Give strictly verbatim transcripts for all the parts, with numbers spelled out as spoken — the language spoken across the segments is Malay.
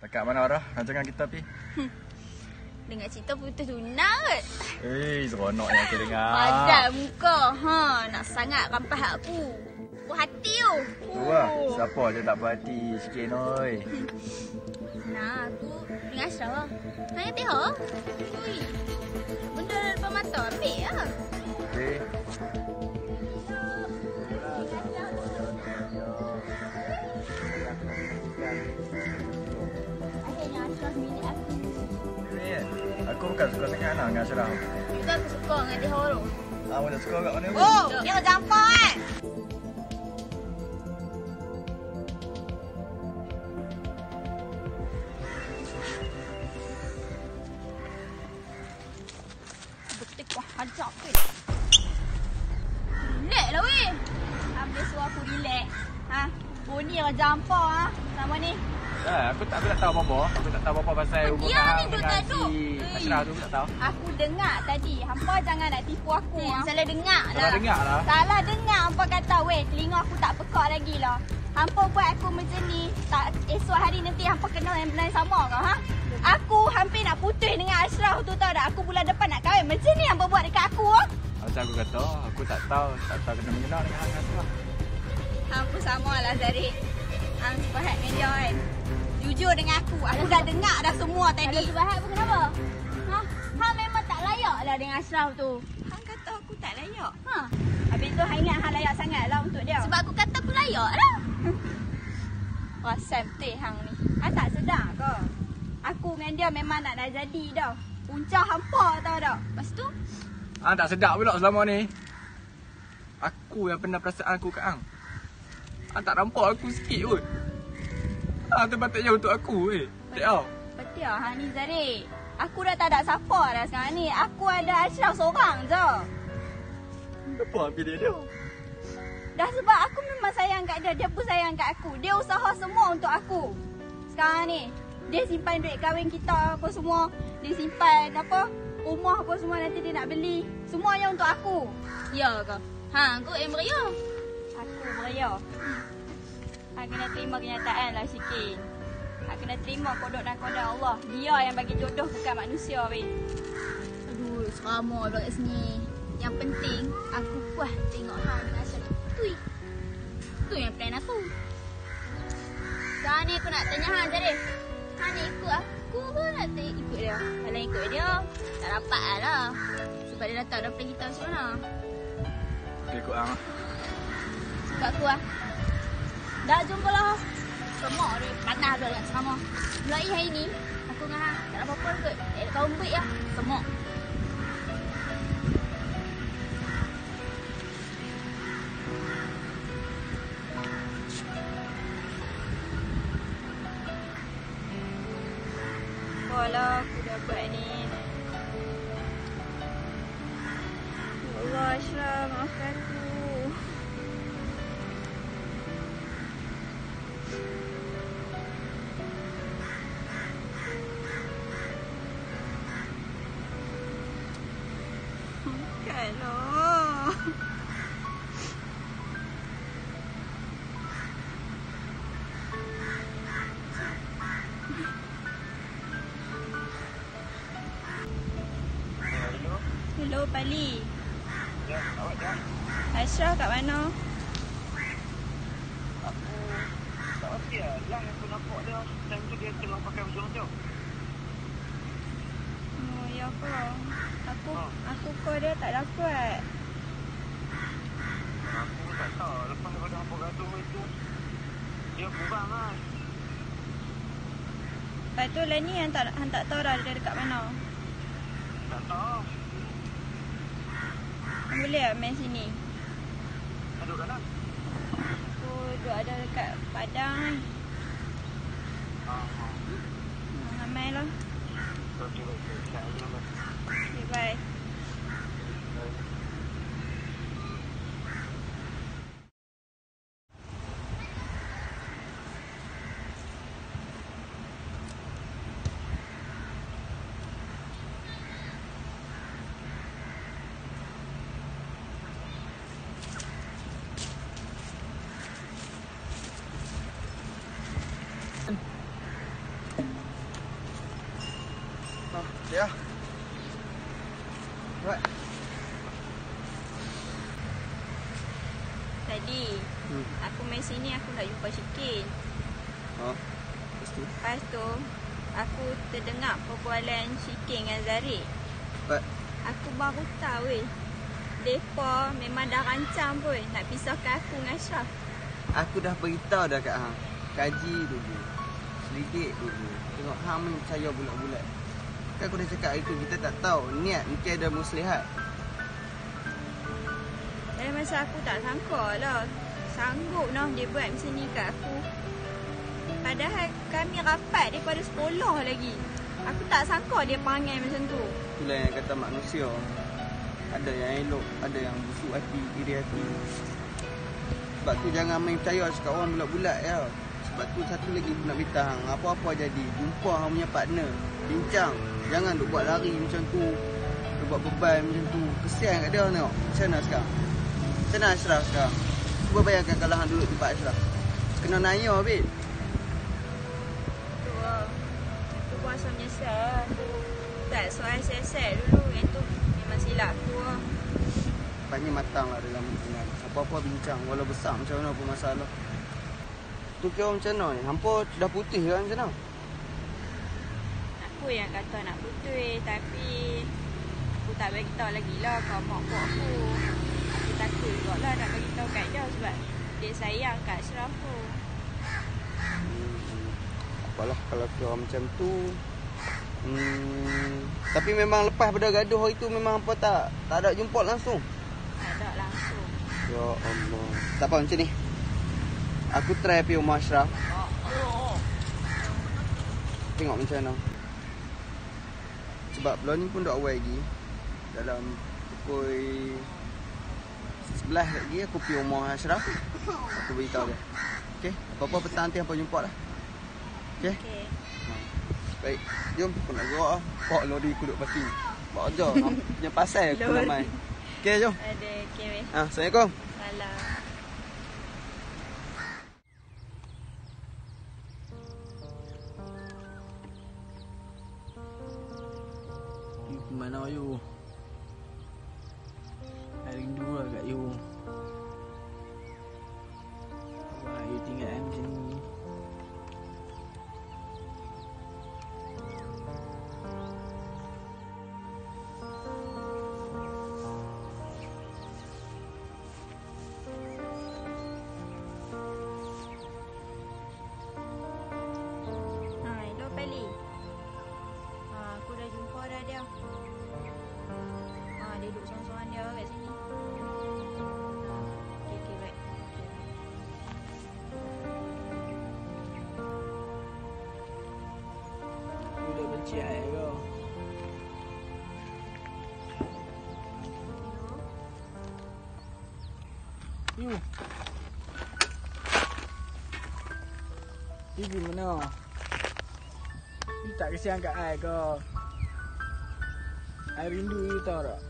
Dekat mana Farah? Rancangan kita pi. Hmm. Dengar cerita putus tunang kot. Eh, seronok yang kita dengar. Padan muka. Ha, nak sangat rampas aku. Puas hati tu. Tu lah. Siapa je tak puas hati sikit noi. Hmm. Nah, aku dengan Ashraf lah. Tanya tengok. Ui. Benda depan mata ambil lah. Okey. Akhirnya Ashraf milik aku. Ni aku bukan suka sangat nak dengan Ashraf. Juga aku suka dengan dia tu. Kamu dah suka kat mana pun? Oh, dia gampang kan? Betul kau hajak weh. Relax lah weh. Ambil suruh aku relax. Ha? Boni orang jampar ha? Sama ni. Dah, aku tak aku tak tahu apa-apa. Aku tak tahu apa-apa pasal hubungan Dia hang ni dengan gaduh. si Ashraf tu, aku tak tahu. Aku dengar tadi. Hampa jangan nak tipu aku. Hmm. Ha? Salah dengar lah. Salah dengar lah. Salah dengar hampa kata weh. Telinga aku tak pekak lagi lah. Hampa buat aku macam ni. Tak, esok hari nanti hampa kenal yang benar sama ke ha? Aku hampir nak putus dengan Ashraf tu tahu tak. Aku bulan depan nak kahwin. Macam ni hampa buat dekat aku ha? Macam aku kata, aku tak tahu. Tak tahu kena mengenal dengan hang Ashraf. Hampa sama lah Zarik. Hang sepahat dengan dia kan. Jujur dengan aku. Aku dah dengar dah semua tadi. Ada sepahat pun kenapa? Ha? Hang memang tak layak lah dengan Ashraf tu. Hang kata aku tak layak? Ha? Habis tu hang ingat hang layak sangat lah untuk dia. Sebab aku kata aku layak lah. Rasam betul hang ni. Hang tak sedar ke? Aku dengan dia memang nak dah jadi dah. Punca hampa tahu tak? Lepas tu? Hang tak sedap pula selama ni. Aku yang pernah perasaan aku kat hang. Hang tak nampak aku sikit pun. Hang terpatutnya untuk aku eh. Tak tahu. Betul hang ni Zarik. Aku dah tak ada siapa dah sekarang ni. Aku ada Ashraf seorang je. Kenapa ambil dia dia? Dah sebab aku memang sayang kat dia. Dia pun sayang kat aku. Dia usaha semua untuk aku. Sekarang ni. Dia simpan duit kahwin kita apa semua. Dia simpan apa. Rumah apa semua nanti dia nak beli. Semuanya untuk aku. Ya ke? Ha, aku yang beria. Aku beria. Hang kena terima kenyataan lah sikit. Hang kena terima kodok dan kodok Allah. Dia yang bagi jodoh bukan manusia weh. Aduh, serama pula kat sini. Yang penting aku puas tengok hang dengan Ashraf. Tu. Tu yang plan aku. Sekarang ni aku nak tanya hang Zarif. Hang ni ikut aku ke nak ikut dia? Kalau ikut dia, tak dapat lah. Sebab dia dah tahu dah plan kita macam mana. Dia ikut hang. Sebab aku lah. Dah jumpa lah. Semua dia panas dah kat sama. Mulai hari ni, aku dengan hang tak ada apa-apa kot. Eh, kau baik lah. Semua. Apalah aku dah buat ni. Ya Allah Ashraf, maafkan aku. Maafkanlah. Hello, Pali. Ya, awak dah. Ashraf kat mana? Aku tak pasti lah. Lang aku nampak dia. Time tu dia tengah pakai baju hijau. Oh, ya ke? Aku Ha. aku call dia tak dapat. Aku pun tak tahu. Lepas daripada hampa gaduh itu, dia kurang lah. Lepas tu lah ni yang tak, yang tak tahu dah dia dekat mana. Tak tahu. Boleh tak main sini? Aduh kat mana? Aku duduk ada dekat Padang ni. Ha, ha. Hmm, ramai lah. Okey, okey. Saya aja. Okay, bye. Ya. Buat. Tadi Hmm. aku main sini aku nak jumpa Syikin. Oh. Lepas tu. Lepas tu aku terdengar perbualan Syikin dengan Zarik. Buat. Aku baru tahu weh. Depa memang dah rancang pun nak pisahkan aku dengan Ashraf. Aku dah beritahu dah kat hang. Kaji dulu. Selidik dulu. Tengok hang main percaya bulat-bulat. Kan aku dah cakap itu kita tak tahu niat mungkin ada muslihat. Dalam masa aku tak sangka lah. Sanggup noh dia buat macam ni kat aku. Padahal kami rapat daripada sekolah lagi. Aku tak sangka dia panggil macam tu. Itulah yang kata manusia. Ada yang elok, ada yang busuk hati, iri hati. Sebab tu jangan main percaya cakap orang bulat-bulat ya. Sebab tu satu lagi aku nak beritahu hang, apa-apa jadi, jumpa hang punya partner, bincang. Jangan duk buat lari macam tu. Duk buat beban macam tu. Kesian kat dia tengok. Macam mana sekarang? Macam mana Ashraf sekarang? Cuba bayangkan kalau hang duduk tempat Ashraf. Kena naya habis. Tu lah. Aku rasa menyesal. Tak soal sesat dulu. Itu memang silap aku lah. Banyak matang lah dalam hubungan. Apa-apa bincang. Walau besar macam mana pun masalah. Tu kira macam mana ni? Hampa dah putih kan macam mana? Aku yang kata nak putus. Tapi aku tak bagi tahu lagi lah kat mak pak aku. Aku takut juga lah nak bagi tahu kat dia sebab dia sayang kat Ashraf tu. Hmm. Apalah kalau kira macam tu. Hmm. Tapi memang lepas pada gaduh itu memang hampa tak tak ada jumpa langsung. Tak ada langsung. Ya Allah. Tak apa macam ni. Aku try pergi rumah Ashraf. Tengok macam mana. Sebab belum ni pun dah awal lagi. Dalam pukul sebelas lagi aku pergi rumah Ashraf. Aku beritahu dia. Okey, apa-apa petang nanti hampa jumpa lah. Okey. Okay. Baik, jom aku nak gerak ah. Pak lori aku duduk parking. Pak aja. Punya pasal aku nak main. Okey, jom. Ada okay weh. Ah, Assalamualaikum. Salam. You ke mana you? I rindu lah kat you. Wah, you tinggal I macam ni. Ha, hello Peli. Ha, aku dah jumpa dah dia. Ha, dia duduk sorang-sorang dia kat sini. Ha, okey okey baik. You dah benci I ke? You. You pergi mana? You tak kesian kat I ke? I rindu you tahu tak?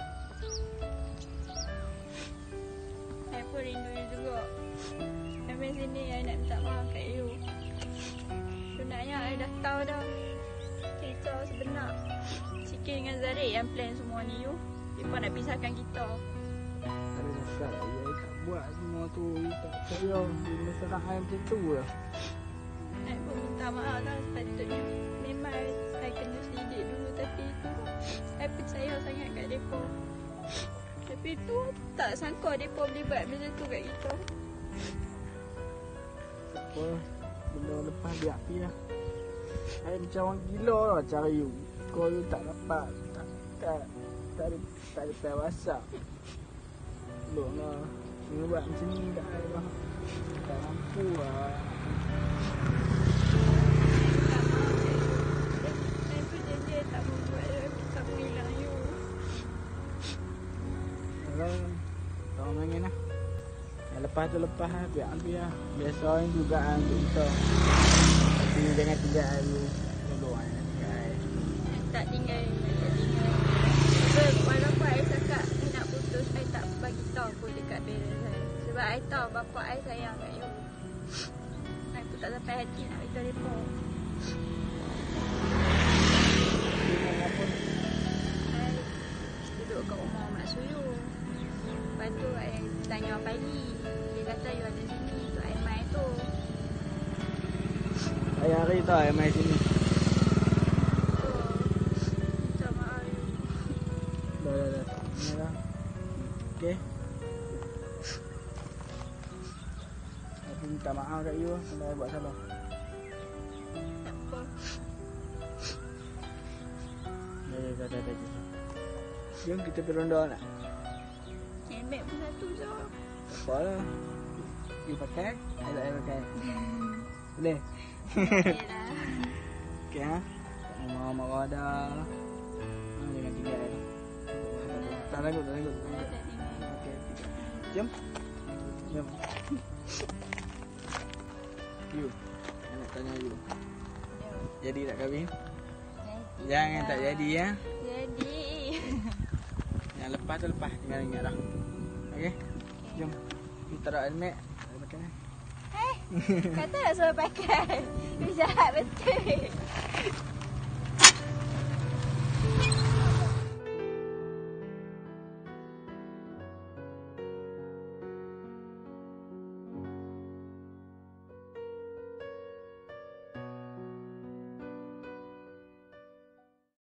I pun rindu you juga. Sampai sini I nak minta maaf kat you. Sebenarnya I dah tahu dah cerita sebenar. Syikin dengan Zarik yang plan semua ni you. Mereka nak pisahkan kita. Ada cakap lah, you tak buat semua tu. You tak percaya. You masalah I macam tu lah. I pun minta maaf lah sepatutnya. Memang I, I kena selidik dulu tapi tu I percaya sangat kat mereka. Tapi tu tak sangka mereka boleh buat macam tu kat kita. Apa? Benda lepas biar pergi lah. I macam orang gila lah cari you. Kau you tak dapat. Tak tak tak ada tak ada pay WhatsApp. Belum lah. You buat macam ni kat I lah. Tak mampu lah. I pun janji I tak mau buat I tak mau hilang you. Kalau kau main lah. Yang lepas tu lepas lah. Biar biar. Biasa orang juga lah untuk kita. Tapi jangan tinggal I dulu. Tolong I nak tinggal I. I tak tinggal you. I tak tinggal. Sebab walaupun I cakap I nak putus I tak bagi tahu pun dekat parents I. Sebab I tahu bapa I sayang kat you. I pun tak sampai hati nak beritahu mereka. You nak apa tanya Faili. Dia kata you ada sini untuk air mai tu. Hari-hari tau air mai sini. Oh. Minta maaf you. Dah, dah, dah. Ini dah. Okey. Aku minta maaf kat you kalau I buat salah. Tak apa. Dah, dah, dah, dah, dah. Jom kita pergi ronda nak. Handbag pun satu je. Tak apa lah. You pakai, I tak I pakai. Boleh? Okey lah. Okey ha. Tak mau marah dah. Ha, jangan tinggal. Tak takut, tak takut. Saya tak tinggal. Okey, okey. Jom. Jom. You. Saya nak tanya you. Jadi tak kahwin? Jangan tak jadi ya. Jadi. Yang lepas tu lepas. Tinggal ingat dah. Okey. Jom. Kita taruh helmet. Ada pakai ni. Eh, kata nak suruh pakai. Dia jahat betul.